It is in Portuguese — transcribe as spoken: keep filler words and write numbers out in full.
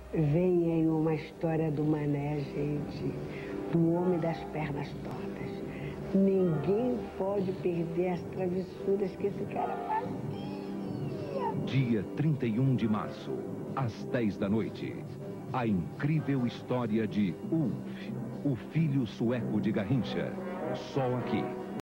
Vem aí uma história do Mané, gente, do homem das pernas tortas. Ninguém pode perder as travessuras que esse cara fazia. Dia trinta e um de março, às dez da noite. A incrível história de Ulf, o filho sueco de Garrincha. Só aqui.